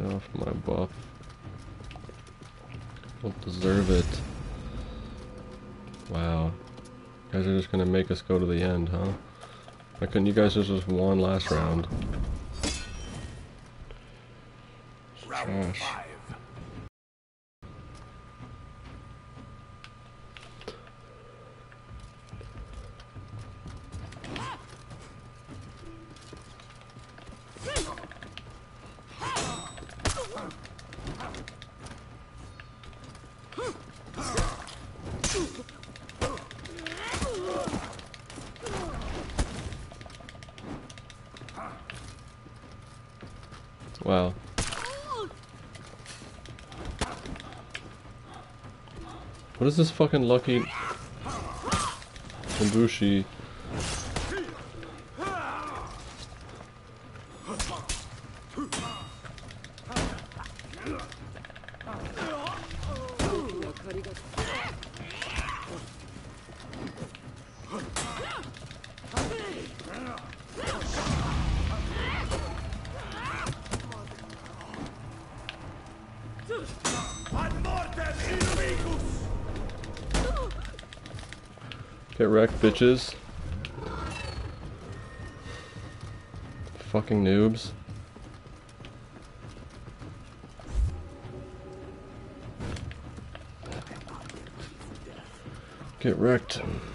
Get off my buff. Don't deserve it. Wow. You guys are just gonna make us go to the end, huh? Why couldn't you guys just won last round? Trash. Wow. What is this fucking lucky Imbushi? Get wrecked, bitches. Fucking noobs. Get wrecked.